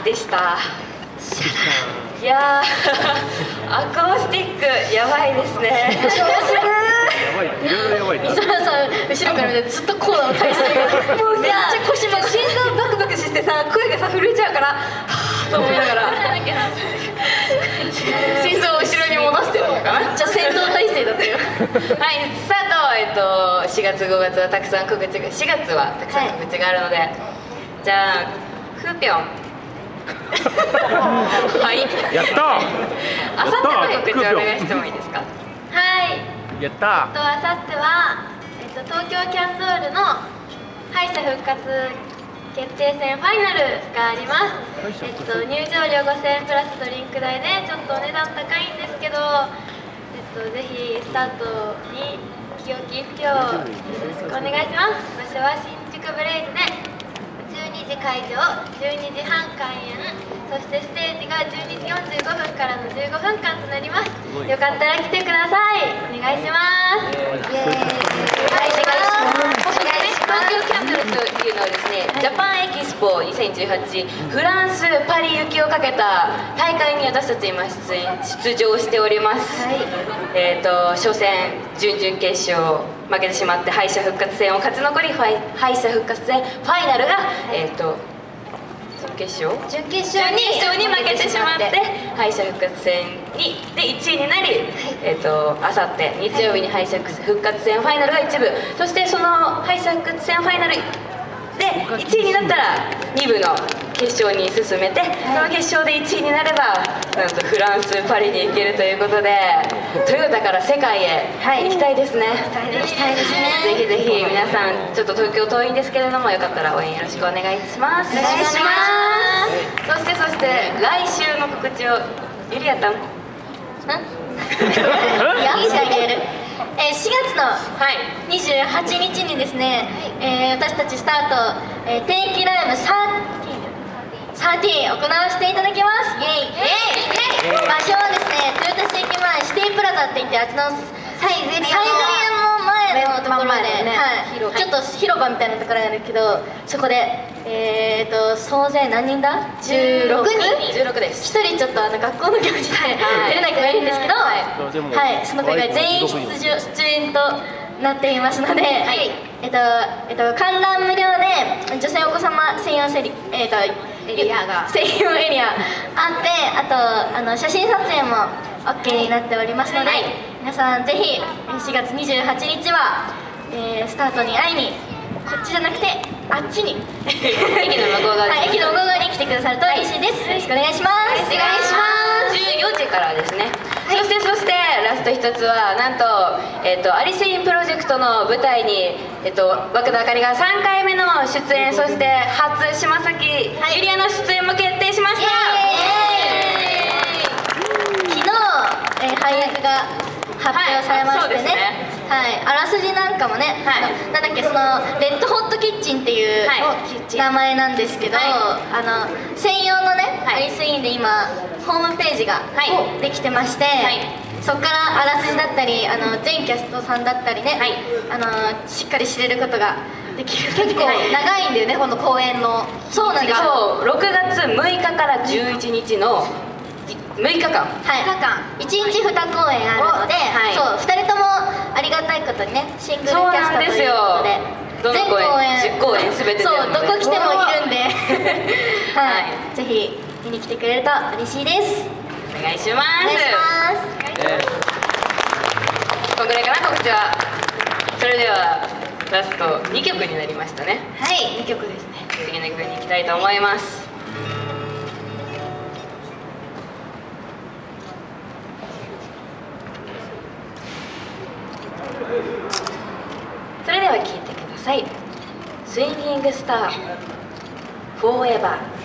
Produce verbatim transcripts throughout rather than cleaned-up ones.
でした。いやーアコースティックやばいですね。 やばい、いろいろやばい。 磯村さん後ろから見てずっとこうなの体勢がもうめっちゃ腰の心臓バクバクしてさ、声がさ震えちゃうからはぁと思いながら心臓を後ろに戻してるのかな。 めっちゃ戦闘態勢だったよ。 はい、スタート、えっとしがつごがつはたくさん告知がしがつはたくさん告知があるので、はい、じゃあふーぴょんはい、 やったー。 あさっての告知をお願いしてもいいですか。 はい。 やったえっとあさってはえっと東京キャンドールの敗者復活決定戦ファイナルがあります。えっと入場料ごせんえんプラスドリンク代でちょっとお値段高いんですけど、えっとぜひスタートに清き一票よろしくお願いします。場所は新宿ブレイズで。じゅうにじ会場、じゅうにじはん開演、そしてステージがじゅうにじよんじゅうごふんからのじゅうごふんかんとなります。よかったら来てください。お願いします。イエーイ。はい、お願いします。 東京キャンドルというのはですね、ジャパンエキスポにせんじゅうはちフランス・パリ行きをかけた大会に私たち今出演出場しております。はい、えっと初戦、準々決勝負けてしまって敗者復活戦を勝ち残り、敗者復活戦ファイナルが、えっと準決勝準決勝に負けてしまって敗者復活戦にでいちいになり、えっとあさって日曜日に敗者復活戦ファイナルが一部、そしてその敗者復活戦ファイナルでいちいになったらに部の決勝に進めて、その決勝でいちいになればなんとフランス・パリに行けるということで、トヨタから世界へ行きたいですね。 行きたいですね。 ぜひぜひ皆さん、ちょっと東京遠いんですけれども、よかったら応援よろしくお願いします。 お願いします。 そしてそして来週の告知をゆりやたん。 いや、いいじゃん、言える。えー、しがつのにじゅうはちにちにですね、えー、私たちスタート、えー、定期ライブサーティーン行わせていただきます。イエイイエイ。場所はですね、豊田市駅前シティプラザって言って、あっちのサイゼリヤの前のところで、ね、はい、ちょっと広場みたいなところなんですけど、そこでえーと総勢何人だ？じゅうろくにん。 じゅうろくです。 ひとりちょっとあの学校の行事で出れない子がいるんですけど、はい、その子が全員出場出演となっていますので、はい、えっとえっと観覧無料で女性お子様専用セリえっとエリアが専用エリアあって、あとあの写真撮影も オーケー になっておりますので、はい、皆さんぜひしがつにじゅうはちにちは、えー、スタートに会いに、こっちじゃなくてあっちに駅の向こう側に、 はい、駅の向こう側に来てくださると嬉しいです。よろしくお願いします。お願いします。 じゅうよじからですね。そしてそしてラスト一つはなんと、えっとアリスインプロジェクトの舞台に、えっと涌田あかりがさんかいめの出演、そして初島崎ゆりやの出演も決定しました。 昨日、えー、配役が発表されましてね、はい、あらすじなんかもね、はい、なんだっけ、そのレッドホットキッチンっていう名前なんですけど、はい、あの専用のね、はい、アリスインで今ホームページができてまして、はい、そこからあらすじだったり、あの全キャストさんだったりね、はい、あのしっかり知れることができる。結構長いんだよね、この公演の。そうなんですよ。 ろくがつむいかからじゅういちにちのむいかかん、 はい、いちにちに公演あるので、はい、そうふたりともありがたいことにね、シングルキャストということで全公演じゅっこうえん全てで、 そうどこ来てもいるんで、はい、ぜひ見に来てくれると嬉しいです。 お願いします。 お願いします。 こんぐらいかな、告知は。それではラストにきょくになりましたね。 はい、にきょくですね。 次の曲に行きたいと思います。それでは聴いてください。スインギングスターフォーエバー。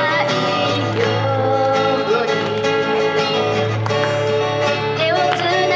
手をつな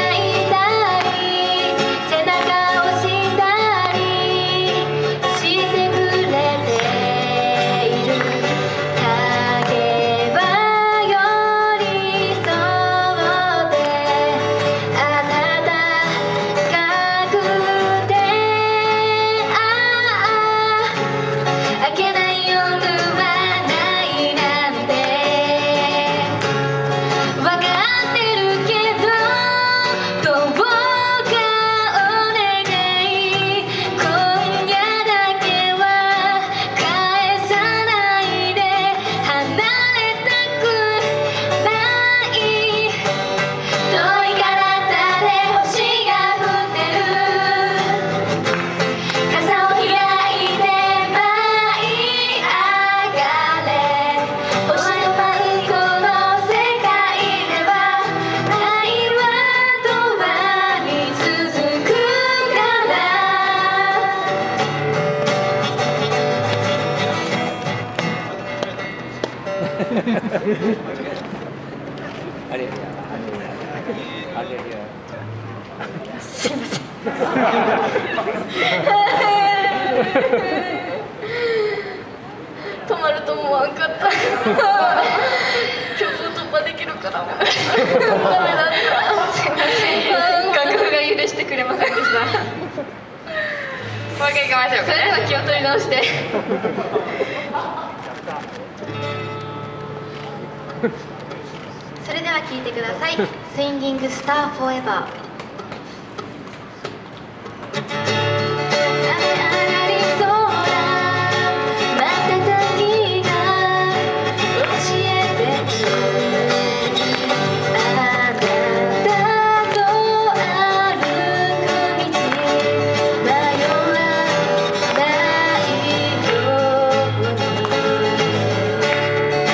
あれやあれやすいません。止まると思わんかった。曲を突破できるから。ダメだった。すいません。楽譜が許してくれませんでした。 もう一回行きましょうかそれでは気を取り直して。 それでは聴いてください。スインギングスターフォーエバ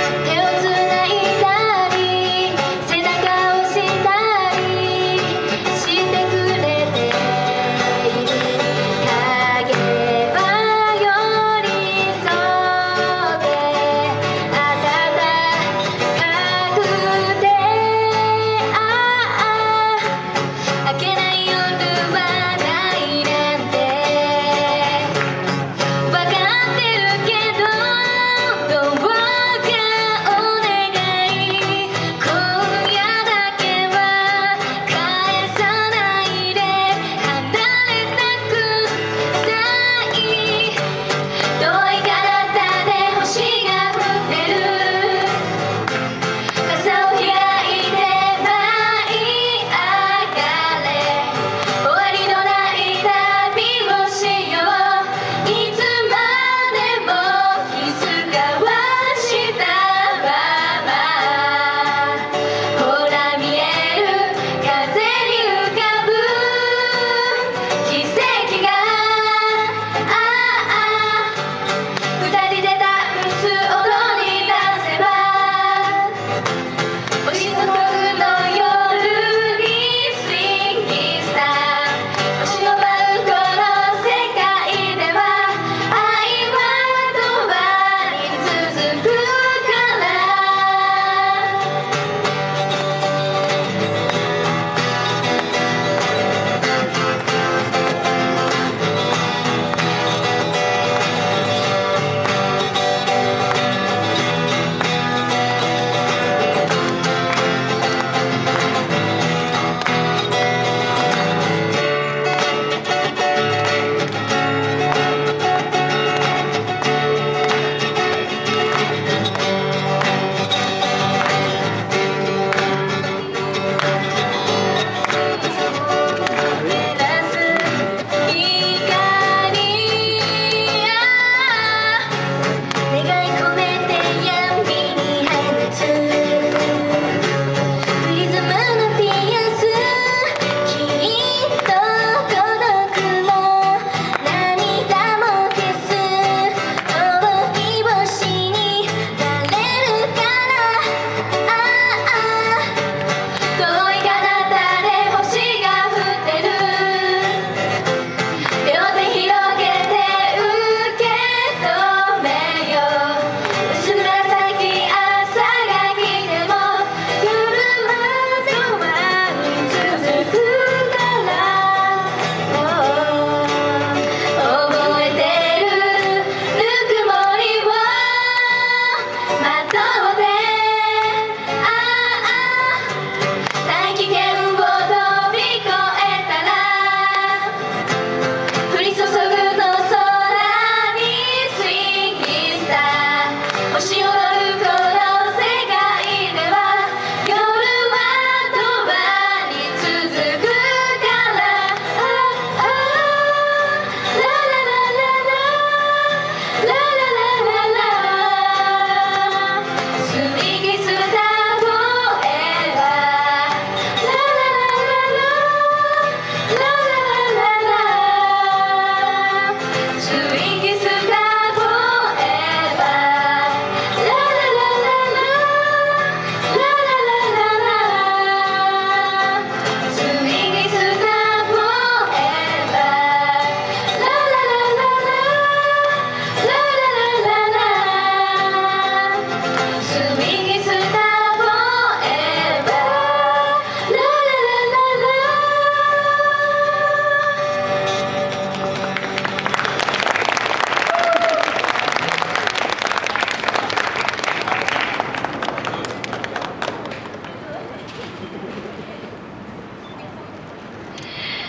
ー。「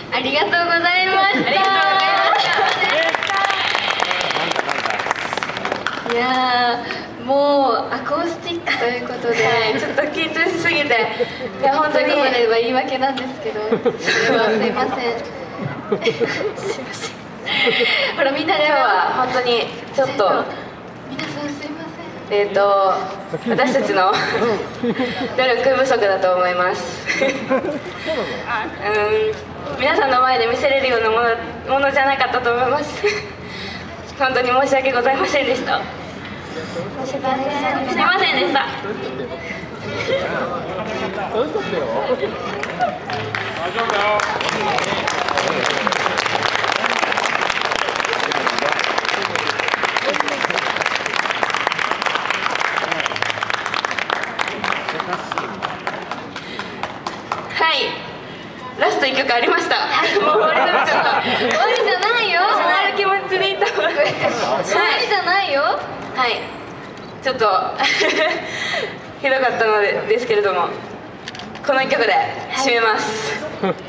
ありがとうございました。 ありがとうございまいやーもうアコースティックということで、 はい、ちょっと緊張しすぎて、いや本当にということでは言い訳なんですけど、それはすいません。すいません。ほらみんなで今日は本当にちょっと皆さんすいません。 えっ、と私たちの努力不足だと思いますうん皆さんの前で見せれるようなもの、ものじゃなかったと思います本当に申し訳ございませんでした。 すいません。 すいませんでした。はい、ラストいっきょくありました。もう終わりだった。 終わりじゃないよ。 その気持ちでいた。 終わりじゃないよ。 はい、ちょっとひどかったのでですけれども、このいっきょくで締めます。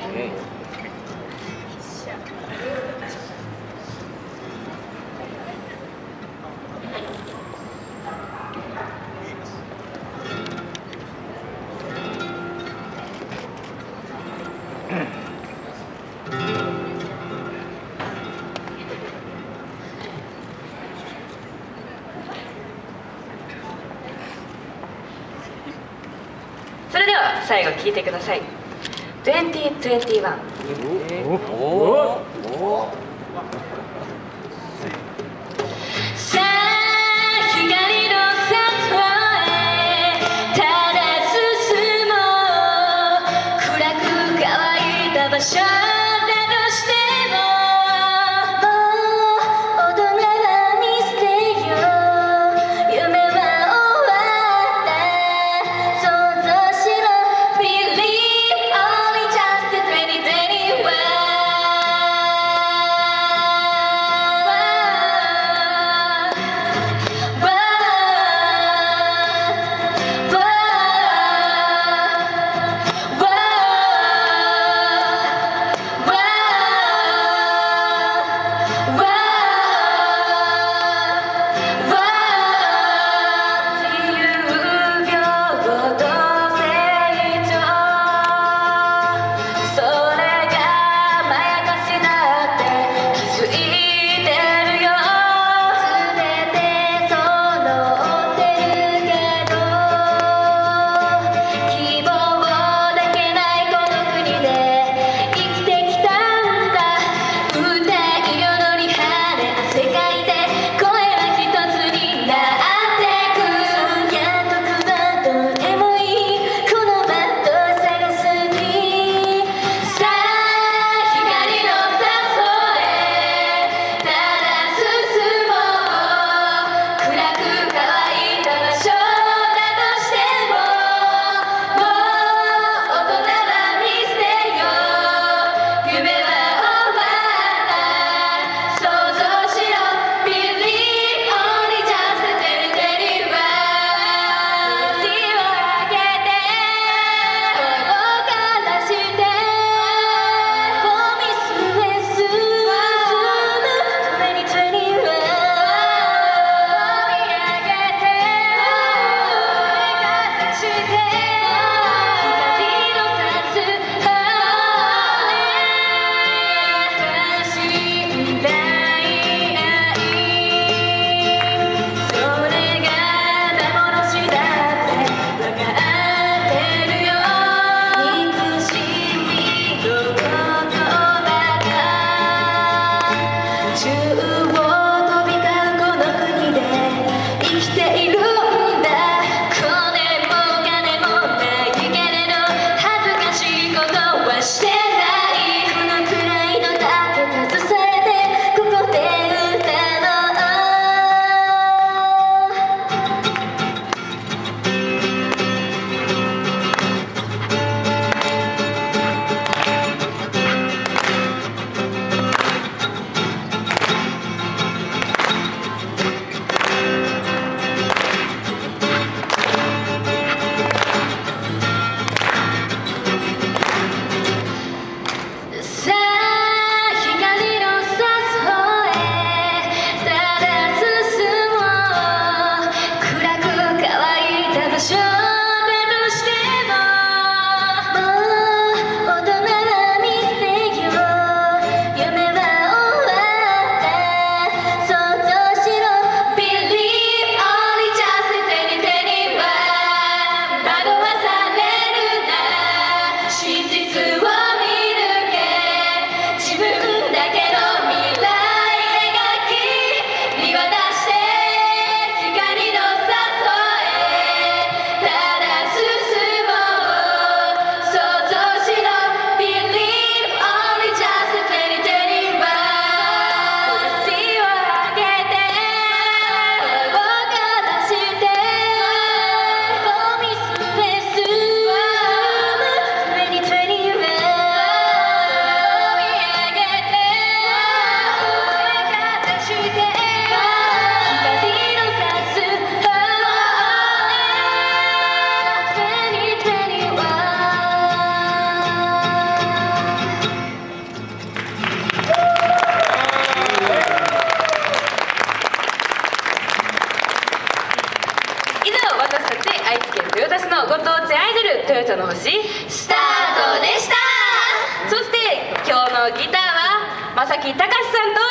それでは最後聴いてください。にせんにじゅういち。さあ光の里へただ進もう、暗く乾いた場所だとしても、もう大人は見捨てよう、夢は終わった、想像しろ Believe only just the twenty twenty-one。 わ正木隆さんと